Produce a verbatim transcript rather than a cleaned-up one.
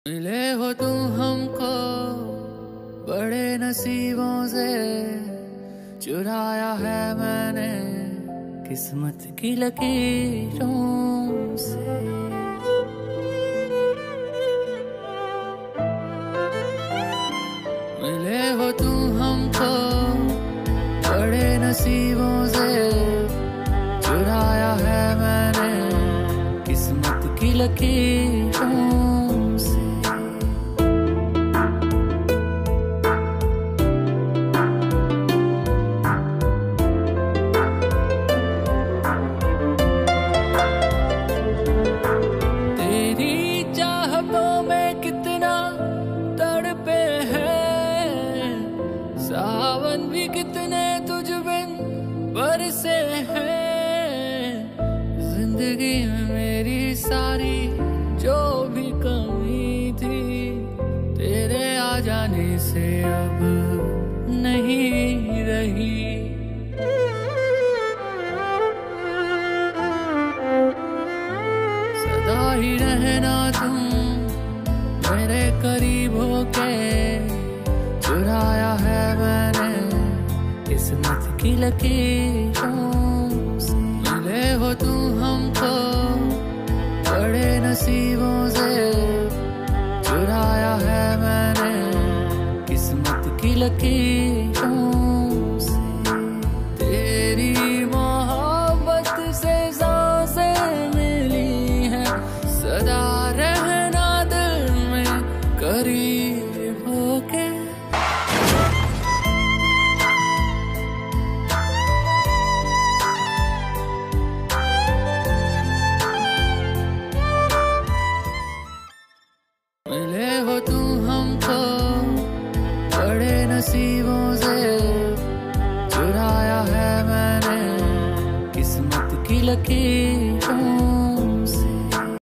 मिले हो तुम हमको बड़े नसीबों से, चुराया है मैंने किस्मत की लकीरों से। मिले हो तुम हमको बड़े नसीबों से, चुराया है मैंने किस्मत की लकीरों से। सावन भी कितने तुझ बिन बरसे हैं, जिंदगी में मेरी सारी जो भी कमी थी, तेरे आ जाने से अब नहीं रही। सदा ही रहना तुम मेरे करीब होके, चुराया है मैंने किस्मत की लकीरों से। मिले हो तुम हमको बड़े नसीबों से, चुराया है मैंने किस्मत की लकीरों से। तेरी मोहब्बत से सांसें मिली हैं, सदा रहना दिल में करीब होके। मिले हो तुम हमको बड़े नसीबों से, चुराया है मैंने किस्मत की लकीरों